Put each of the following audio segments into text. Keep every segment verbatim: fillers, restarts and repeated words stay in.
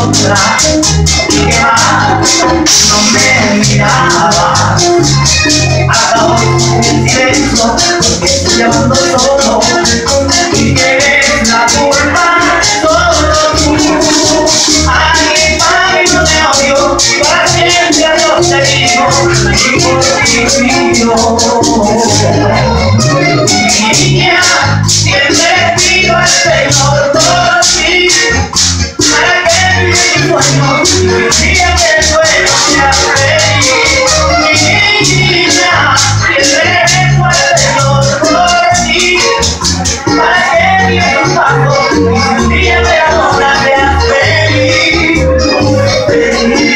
otra y que más no me miraba. Acabo en silencio porque estoy llamando solo y que es la culpa solo tú. Ay, mami, no te odio, para siempre adiós te digo y por ti pido. Niña, siempre pido al Señor por ti, para que viva mi sueño y el día que el sueño sea feliz. Niña, siempre rezo al Señor por ti, para que viva tus pasos y el día de ahora seas feliz, feliz.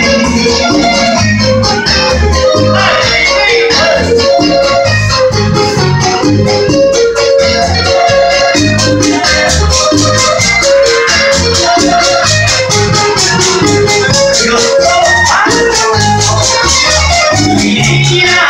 Yeah.